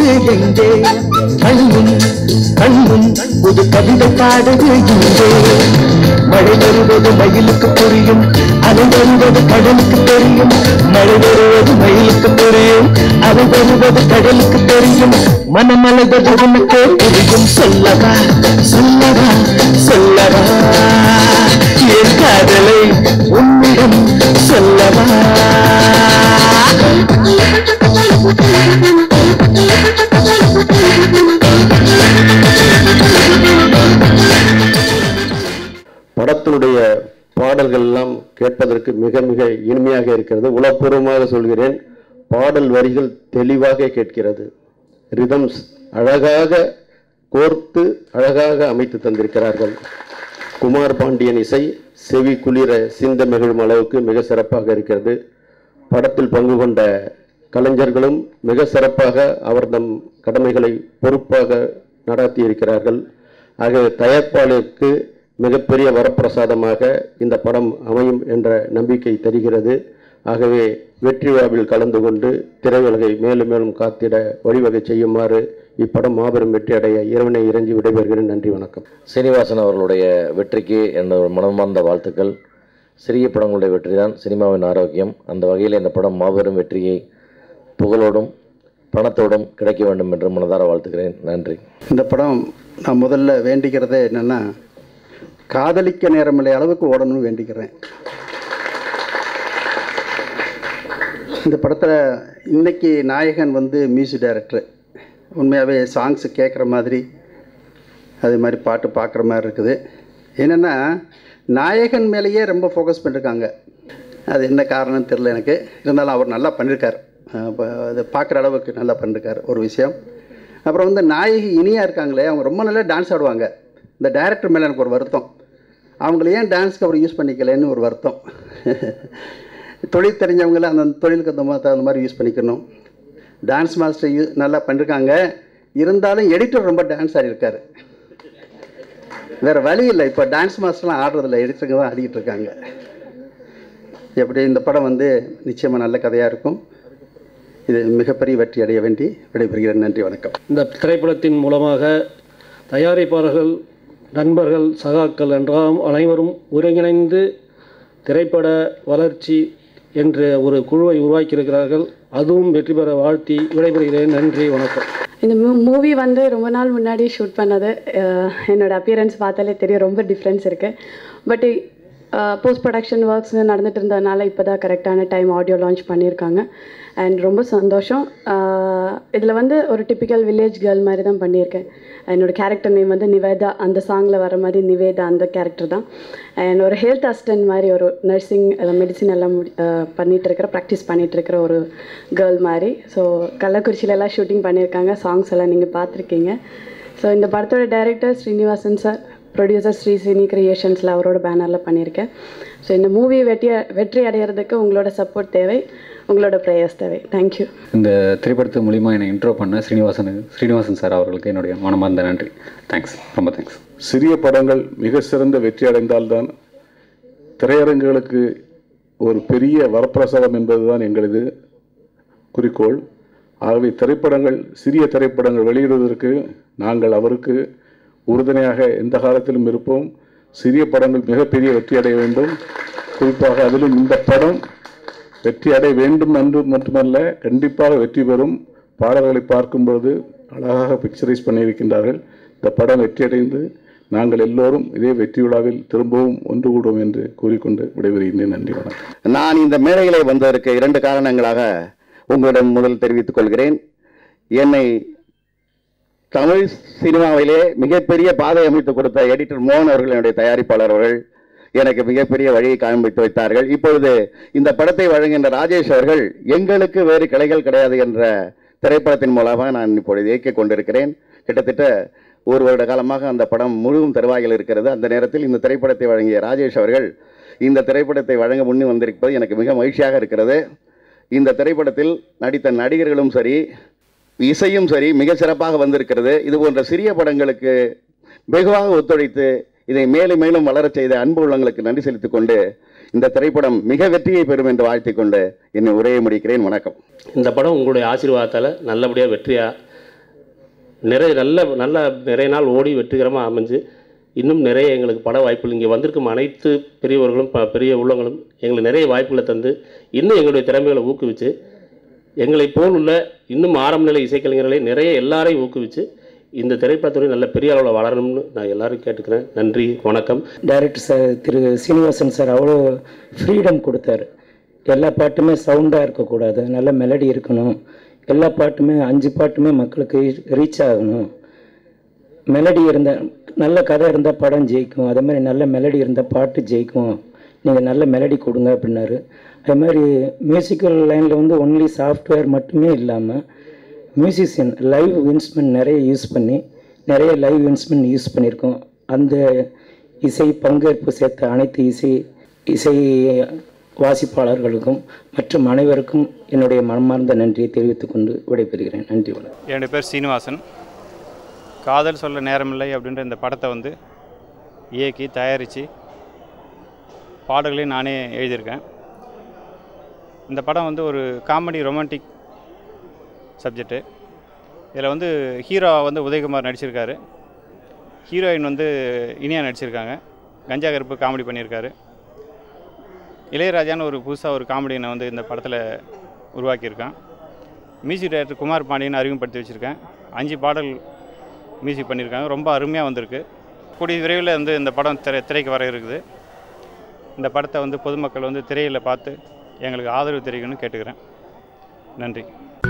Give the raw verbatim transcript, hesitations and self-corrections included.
எங்கே கண்முன் கண்முன் புது கவிதை பாடுது இங்கே மழை வருவது மயிலுக்கு புரியும் அலை வருவது கடலுக்கு தெரியும் மழை வருவது மயிலுக்கு புரியும் அலை வருவது கடலுக்கு தெரியும் மனமலைவது உனக்கு புரியும் சொல்லவா சொல்லவா சொல்லவா என் காதலை உன்னிடம் சொல்லவா படத்தினுடைய பாடல்கள் எல்லாம் கேட்பதற்கு மிக மிக இனிமையாக இருக்கிறது. உளப்பூர்வமாக சொல்கிறேன், பாடல் வரிகள் தெளிவாக கேட்கிறது. ரிதம்ஸ் அழகாக கோர்த்து அழகாக அமைத்து தந்திருக்கிறார்கள். குமார் பாண்டியன் இசை செவி குளிர சிந்த மகிழும் அளவுக்கு மிக சிறப்பாக இருக்கிறது. படத்தில் பங்கு கொண்ட கலைஞர்களும் மிக சிறப்பாக அவர் தம் கடமைகளை பொறுப்பாக நடத்தி இருக்கிறார்கள். ஆகவே தயாரிப்பாளருக்கு மிகப்பெரிய வரப்பிரசாதமாக இந்த படம் அமையும் என்ற நம்பிக்கை தெரிகிறது. ஆகவே வெற்றி விழாவில் கலந்து கொண்டு திரையுலகை மேலும் மேலும் காத்திட வழிவகை செய்யுமாறு இப்படம் மாபெரும் வெற்றி அடைய இறைவனை இறைஞ்சி விடைபெறுகிறேன். நன்றி, வணக்கம். சீனிவாசன் அவர்களுடைய வெற்றிக்கு என்னோட மனமார்ந்த வாழ்த்துக்கள். சிறிய படங்களுடைய வெற்றி தான் சினிமாவின் ஆரோக்கியம். அந்த வகையில் இந்த படம் மாபெரும் வெற்றியை புகழோடும் பணத்தோடும் கிடைக்க வேண்டும் என்று மனதார வாழ்த்துக்கிறேன். நன்றி. இந்த படம் நான் முதல்ல வேண்டிக்கிறதே என்னென்னா, காதலிக்க நேரமில்லை அளவுக்கு ஓடணும்னு வேண்டிக்கிறேன். இந்த படத்தில் இன்றைக்கி நாயகன் வந்து மியூசிக் டைரக்டர். உண்மையாகவே சாங்ஸு கேட்குற மாதிரி அது மாதிரி பாட்டு பார்க்குற மாதிரி இருக்குது. என்னென்னா நாயகன் மேலேயே ரொம்ப ஃபோக்கஸ் பண்ணியிருக்காங்க. அது என்ன காரணம்னு தெரில எனக்கு. இருந்தாலும் அவர் நல்லா பண்ணியிருக்கார். அதை பார்க்குற அளவுக்கு நல்லா பண்ணியிருக்கார் ஒரு விஷயம். அப்புறம் வந்து நாயகி இனியாக இருக்காங்களே, அவங்க ரொம்ப நல்லா டான்ஸ் ஆடுவாங்க. இந்த டைரக்டர் மேலே எனக்கு ஒரு வருத்தம், அவங்கள ஏன் டான்ஸ்க்கு அவர் யூஸ் பண்ணிக்கலன்னு ஒரு வருத்தம். தொழில் தெரிஞ்சவங்கள அந்த தொழிலுக்கு அந்த மாதிரி அந்த மாதிரி யூஸ் பண்ணிக்கணும். டான்ஸ் மாஸ்டர் யூ நல்லா பண்ணியிருக்காங்க. இருந்தாலும் எடிட்டர் ரொம்ப டான்ஸ் ஆடிருக்காரு. வேறு வழி இல்லை, இப்போ டான்ஸ் மாஸ்டர்லாம் ஆடுறதில்ல, எடிட்டருங்க தான் ஆடிக்கிட்டு இருக்காங்க. எப்படி இந்த படம் வந்து நிச்சயமாக நல்ல கதையாக இருக்கும். இது மிகப்பெரிய வெற்றி அடைய வேண்டி விடைபெறுகிறேன். நன்றி, வணக்கம். இந்த திரைப்படத்தின் மூலமாக தயாரிப்பாளர்கள், நண்பர்கள், சகாக்கள் என்றாம் அனைவரும் ஒருங்கிணைந்து திரைப்பட வளர்ச்சி என்ற ஒரு குழுவை உருவாக்கியிருக்கிறார்கள். அதுவும் வெற்றி பெற வாழ்த்தி விடைபெறுகிறேன். நன்றி, வணக்கம். இந்த மூ மூவி வந்து ரொம்ப நாள் முன்னாடி ஷூட் பண்ணது. என்னோடய அப்பியரன்ஸ் பார்த்தாலே தெரியும், ரொம்ப டிஃப்ரென்ஸ் இருக்குது. பட் போஸ்ட் ப்ரொடக்ஷன் ஒர்க்ஸ் நடந்துகிட்டு இருந்ததுனால இப்போ தான் கரெக்டான டைம் ஆடியோ லான்ச் பண்ணியிருக்காங்க. அண்ட் ரொம்ப சந்தோஷம். இதில் வந்து ஒரு டிப்பிக்கல் வில்லேஜ் கேர்ள் மாதிரி தான் பண்ணியிருக்கேன். என்னோடய கேரக்டர் நேம் வந்து நிவேதா. அந்த சாங்கில் வர மாதிரி நிவேதா அந்த கேரக்டர் தான். அண்ட் ஒரு ஹெல்த் அசிஸ்டன்ட் மாதிரி, ஒரு நர்சிங் மெடிசின் எல்லாம் முடி பண்ணிகிட்டு இருக்கிற ப்ராக்டிஸ் பண்ணிகிட்டு இருக்கிற ஒரு கேர்ள் மாதிரி. ஸோ கள்ளக்குறிச்சியிலலாம் ஷூட்டிங் பண்ணியிருக்காங்க. சாங்ஸ் எல்லாம் நீங்கள் பார்த்துருக்கீங்க. ஸோ இந்த படத்தோட director Srinivasan sir, producer Sri cine கிரியேஷன்ஸில் அவரோட பேனரில் பண்ணியிருக்கேன். ஸோ இந்த மூவி வெற்றி வெற்றி அடைகிறதுக்கு உங்களோட சப்போர்ட் தேவை, உங்களோட ப்ரேயர்ஸ் தேவை. தேங்க்யூ. இந்த திரைப்படத்து மூலிமா என்னை இன்ட்ரோ பண்ண ஸ்ரீனிவாசன் ஸ்ரீனிவாசன் சார் அவர்களுக்கு என்னுடைய மனமார்ந்த நன்றி. தேங்க்ஸ், ரொம்ப தேங்க்ஸ். சிறிய படங்கள் மிக சிறந்த வெற்றி அடைந்தால்தான் திரையரங்குகளுக்கு ஒரு பெரிய வரப்பிரசாதம் என்பதுதான் எங்களது குறிக்கோள். ஆகவே திரைப்படங்கள், சிறிய திரைப்படங்கள் வெளியிடுவதற்கு நாங்கள் அவருக்கு உறுதுணையாக எந்த காலத்திலும் இருப்போம். சிறிய படங்கள் மிகப்பெரிய வெற்றி அடைய வேண்டும். குறிப்பாக அதிலும் இந்த படம் வெற்றி அடைய வேண்டும் என்று மட்டுமல்ல, கண்டிப்பாக வெற்றி பெறும். பாடல்களை பார்க்கும்பொழுது அழகாக பிக்சரைஸ் பண்ணியிருக்கின்றார்கள். இந்த படம் வெற்றியடைந்து நாங்கள் எல்லோரும் இதே வெற்றி விழாவில் திரும்பவும் ஒன்று கூடுவோம் என்று கூறிக்கொண்டு விடைபெறுகின்றேன். நன்றி, வணக்கம். நான் இந்த மேடைகளை வந்ததற்கு இரண்டு காரணங்களாக உங்களிடம் முதல் தெரிவித்துக் கொள்கிறேன். என்னை தமிழ் சினிமாவிலே மிகப்பெரிய பாதை அமைத்து கொடுத்த எடிட்டர் மோகன் அவர்கள், என்னுடைய தயாரிப்பாளர் அவர்கள் எனக்கு மிகப்பெரிய வழியை காண்பித்து வைத்தார்கள். இப்பொழுது இந்த படத்தை வழங்குகின்ற ராஜேஷ் அவர்கள், எங்களுக்கு வேறு கிளைகள் கிடையாது என்ற திரைப்படத்தின் மூலமாக நான் இப்பொழுது இயக்கிக் கொண்டிருக்கிறேன். கிட்டத்தட்ட ஒரு வருட காலமாக அந்த படம் முழுவதும் தருவாயில் இருக்கிறது. அந்த நேரத்தில் இந்த திரைப்படத்தை வழங்கிய ராஜேஷ் அவர்கள் இந்த திரைப்படத்தை வழங்க முன்னே வந்திருப்பது எனக்கு மிக மகிழ்ச்சியாக இருக்கிறது. இந்த திரைப்படத்தில் நடித்த நடிகர்களும் சரி, இசையும் சரி மிக சிறப்பாக வந்திருக்கிறது. இது போன்ற சிறிய படங்களுக்கு வெகுவாக ஒத்துழைத்து இதை மேலும் மேலும் வளரச் செய்த அன்பு உள்ளங்களுக்கு நன்றி செலுத்திக் கொண்டு இந்த திரைப்படம் மிக வெற்றியை பெறும் என்று வாழ்த்திக் கொண்டு என்னை உரையை முடிக்கிறேன். வணக்கம். இந்த படம் உங்களுடைய ஆசீர்வாதத்தால் நல்லபடியாக வெற்றியாக நிறைய நல்ல நல்ல நிறைய நாள் ஓடி வெற்றிகரமாக அமைஞ்சு இன்னும் நிறைய எங்களுக்கு பட வாய்ப்புகள் இங்கே வந்திருக்கும் அனைத்து பெரியவர்களும் ப பெரிய உள்ளங்களும் எங்களுக்கு நிறைய வாய்ப்புகளை தந்து இன்னும் எங்களுடைய திறமைகளை ஊக்குவிச்சு எங்களை போல் உள்ள இன்னும் ஆரம்ப நிலை இசைக்கலைஞர்களை நிறைய எல்லாரையும் ஊக்குவிச்சு இந்த திரைப்படத்துறை நல்ல பெரிய அளவில் வளரணும்னு நான் எல்லாரும் கேட்டுக்கிறேன். நன்றி, வணக்கம். டைரக்டர் சார் திரு சீனிவாசன் சார் அவ்வளோ ஃப்ரீடம் கொடுத்தாரு. எல்லா பாட்டுமே சவுண்டாக இருக்கக்கூடாது, நல்ல மெலடி இருக்கணும். எல்லா பாட்டுமே அஞ்சு பாட்டுமே மக்களுக்கு ரீச் ஆகணும். மெலடி இருந்தால் நல்ல கதை இருந்தால் படம் ஜெயிக்கும், அதே மாதிரி நல்ல மெலடி இருந்தால் பாட்டு ஜெயிக்கும், நீங்கள் நல்ல மெலடி கொடுங்க அப்படின்னாரு. அதே மாதிரி மியூசிக்கல் லைனில் வந்து ஒன்லி சாஃப்ட்வேர் மட்டுமே இல்லாமல் மியூசிஷியன் லைவ் இன்ஸ்ட்ருமெண்ட் நிறைய யூஸ் பண்ணி நிறைய லைவ் இன்ஸ்ட்ருமெண்ட் யூஸ் பண்ணியிருக்கோம். அந்த இசை பங்கேற்பு சேர்த்த அனைத்து இசை இசை வாசிப்பாளர்களுக்கும் மற்றும் அனைவருக்கும் என்னுடைய மனமார்ந்த நன்றியை தெரிவித்துக் கொண்டு விடைபெறுகிறேன். நன்றி, வணக்கம். என்னுடைய பேர் சீனிவாசன். காதல் சொல்ல நேரமில்லை அப்படின்ற இந்த படத்தை வந்து இயக்கி தயாரித்து பாடல்களையும் நானே எழுதியிருக்கேன். இந்த படம் வந்து ஒரு காமெடி ரொமான்டிக் சப்ஜெக்டு. இதில் வந்து ஹீரோ வந்து உதயகுமார் நடிச்சிருக்காரு, ஹீரோயின் வந்து இனியா நடிச்சிருக்காங்க. கஞ்சா கருப்பு காமெடி பண்ணியிருக்காரு. இளையராஜான்னு ஒரு புதுசாக ஒரு காமெடியனை வந்து இந்த படத்தில் உருவாக்கியிருக்கான். மியூசிக் டைரக்டர் குமார் பாண்டியன் அறிமுகப்படுத்தி வச்சுருக்கேன். அஞ்சு பாடல் மியூசிக் பண்ணியிருக்காங்க. ரொம்ப அருமையாக வந்திருக்கு. கூடிய விரைவில் வந்து இந்த படம் திரை திரைக்கு வர இருக்குது. இந்த படத்தை வந்து பொதுமக்கள் வந்து திரையில் பார்த்து எங்களுக்கு ஆதரவு தெரிவிக்கணும்னு கேட்டுக்கிறேன். நன்றி.